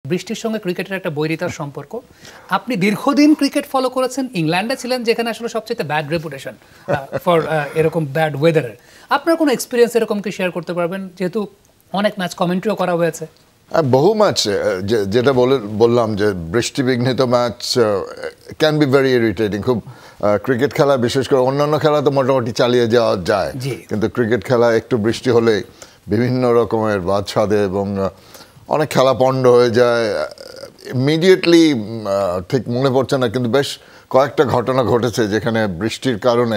বৃষ্টির সঙ্গে ক্রিকেটের একটা বৈরিতার সম্পর্ক। আপনি দীর্ঘদিন ক্রিকেট ফলো করেছেন, ইংল্যান্ডে ছিলেন যেখানে আসলে সবচেয়ে ব্যাড রেপুটেশন ফর এরকম ব্যাড ওয়েদারের। আপনার কোনো এক্সপিরিয়েন্স এরকম কি শেয়ার করতে পারবেন, যেহেতু অনেক ম্যাচ কমেন্ট্রিও করা হয়েছে? বহু ম্যাচ, যেটা বললাম যে বৃষ্টিবিঘ্নিত match can be very irritating. খুব ক্রিকেট খেলা, বিশেষ করে অন্যান্য খেলা তো মোটামুটি চালিয়ে যাওয়া যায়, কিন্তু ক্রিকেট খেলা একটু বৃষ্টি হলে বিভিন্ন রকমের বাদ সাধে এবং অনেক খেলা পণ্ড হয়ে যায়। ইমিডিয়েটলি ঠিক মনে পড়ছে না, কিন্তু বেশ কয়েকটা ঘটনা ঘটেছে যেখানে বৃষ্টির কারণে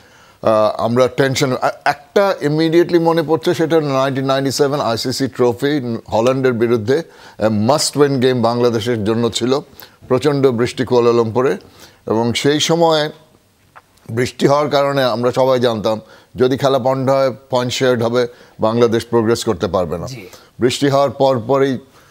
আমরা টেনশন। একটা ইমিডিয়েটলি মনে পড়ছে, সেটা 1997 আইসিসি ট্রফি হল্যান্ডের বিরুদ্ধে মাস্ট উইন গেম বাংলাদেশের জন্য ছিল। প্রচণ্ড বৃষ্টি কুয়ালালামপুরে, এবং সেই সময় বৃষ্টি হওয়ার কারণে আমরা সবাই জানতাম যদি খেলা পণ্ড হয় পয়েন্ট শেয়ার্ড হবে, বাংলাদেশ প্রোগ্রেস করতে পারবে না। বৃষ্টি হওয়ার পরই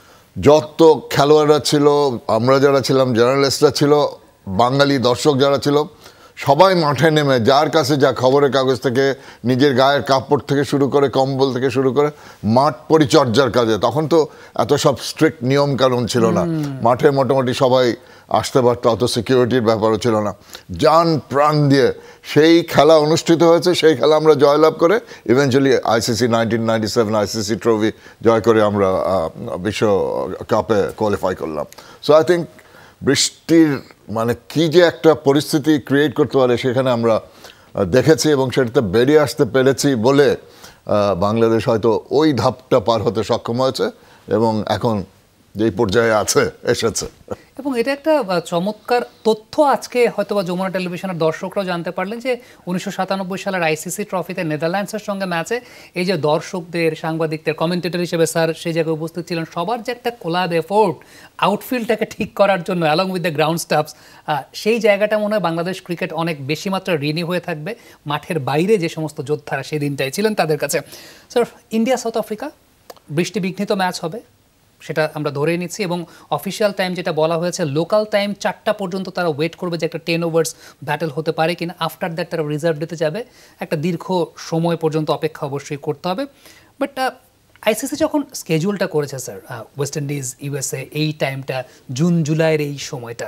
যত খেলোয়াড়রা ছিল, আমরা যারা ছিলাম, জার্নালিস্টরা ছিল, বাঙালি দর্শক যারা ছিল, সবাই মাঠে নেমে যার কাছে যা খবরের কাগজ থেকে নিজের গায়ের কাপড় থেকে শুরু করে কম্বল থেকে শুরু করে মাঠ পরিচর্যার কাজে। তখন তো এত সব স্ট্রিক্ট নিয়ম কানুন ছিল না, মাঠে মোটামুটি সবাই আসতে পারতো, অত সিকিউরিটির ব্যাপারও ছিল না। জান প্রাণ দিয়ে সেই খেলা অনুষ্ঠিত হয়েছে, সেই খেলা আমরা জয়লাভ করে ইভেনচুয়ালি আইসিসি 1997 আইসিসি ট্রফি জয় করে আমরা বিশ্ব কাপে কোয়ালিফাই করলাম। সো আই থিঙ্ক বৃষ্টির মানে কি যে একটা পরিস্থিতি ক্রিয়েট করতে পারে সেখানে আমরা দেখেছি, এবং সেটাতে বেরিয়ে আসতে পেরেছি বলে বাংলাদেশ হয়তো ওই ধাপটা পার হতে সক্ষম হয়েছে এবং এখন যেই পর্যায়ে এসেছে। এবং এটা একটা চমৎকার তথ্য আজকে হয়তো বা যমুনা টেলিভিশনের দর্শকরাও জানতে পারলেন যে 1997 সালের আইসিসি ট্রফিতে নেদারল্যান্ডসের সঙ্গে ম্যাচে এই যে দর্শকদের, সাংবাদিকদের, কমেন্টেটর হিসেবে স্যার সেই জায়গায় উপস্থিত ছিলেন, সবার যে একটা কোলাব এফোর্ট আউটফিল্ডটাকে ঠিক করার জন্য along with the ground staffs, সেই জায়গাটা মনে হয় বাংলাদেশ ক্রিকেট অনেক বেশি মাত্রায় ঋণী হয়ে থাকবে মাঠের বাইরে যে সমস্ত যোদ্ধারা সেই দিনটাই ছিলেন তাদের কাছে। স্যার, ইন্ডিয়া সাউথ আফ্রিকা বৃষ্টি বিঘ্নিত ম্যাচ হবে সেটা আমরা ধরেই নিচ্ছি, এবং অফিসিয়াল টাইম যেটা বলা হয়েছে লোকাল টাইম 4টা পর্যন্ত তারা ওয়েট করবে যে একটা 10 ওভার্স ব্যাটেল হতে পারে কিনা। আফটার দ্যাট তারা রিজার্ভ দিতে যাবে, একটা দীর্ঘ সময় পর্যন্ত অপেক্ষা অবশ্যই করতে হবে। বাট আইসিসি যখন স্কেজুলটা করেছে স্যার, ওয়েস্ট ইন্ডিজ ইউএসএ এই টাইমটা, জুন জুলাইয়ের এই সময়টা,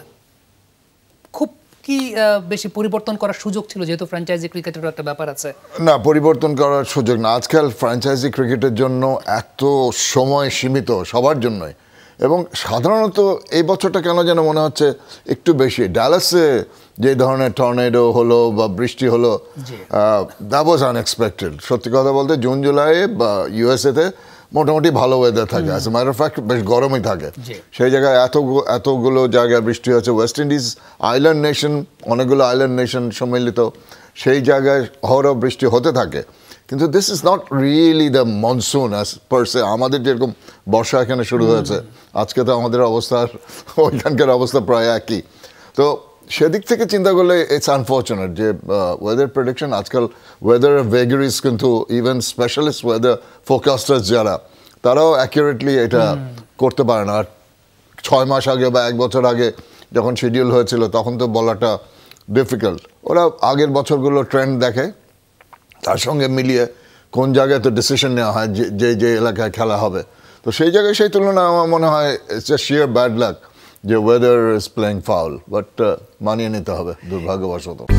খুব কি বেশি পরিবর্তন করার সুযোগ ছিল, যেহেতু ফ্র্যাঞ্চাইজি ক্রিকেটেরও একটা ব্যাপার আছে? না, পরিবর্তন করার সুযোগ না। আজকাল ফ্র্যাঞ্চাইজি ক্রিকেটের জন্য এত সময় সীমিত সবার জন্যই, এবং সাধারণত এই বছরটা কেন যেন মনে হচ্ছে একটু বেশি। ডালাসে যে ধরনের টর্নেডো হলো বা বৃষ্টি হলো, দ্যাট ওয়াজ আনএক্সপেক্টেড। সত্যি কথা বলতে জুন জুলাইয়ে বা ইউএসএতে মোটামুটি ভালো ওয়েদার থাকে, as a matter of fact বেশ গরমই থাকে। সেই জায়গায় এতগুলো জায়গায় বৃষ্টি হচ্ছে। ওয়েস্ট ইন্ডিজ আইল্যান্ড নেশন, অনেকগুলো আইল্যান্ড নেশন সম্মিলিত, সেই জায়গায় অহরহ বৃষ্টি হতে থাকে। কিন্তু this is not really the monsoon as per se. আমাদের যেরকম বর্ষা এখানে শুরু হয়েছে, আজকে তো আমাদের ওইখানকার অবস্থা প্রায় একই। তো সেদিক থেকে চিন্তা করলে ইটস আনফর্চুনেট যে ওয়েদার প্রেডিকশন, আজকাল ওয়েদারের ভেগারিজ কিন্তু ইভেন স্পেশালিস্ট ওয়েদার ফোরকাস্টার্স যারা, তারাও অ্যাকুরেটলি এটা করতে পারে না। আর 6 মাস আগে বা 1 বছর আগে যখন শিডিউল হয়েছিল তখন তো বলাটা ডিফিকাল্ট। ওরা আগের বছরগুলো ট্রেন্ড দেখে, তার সঙ্গে মিলিয়ে কোন জায়গায় তো ডিসিশন নেওয়া হয় যে এলাকায় খেলা হবে। তো সেই জায়গায় সেই তুলনায় আমার মনে হয় it's a sheer bad luck যে weather is playing foul, but মানিয়ে নিতে হবে দুর্ভাগ্যবশত।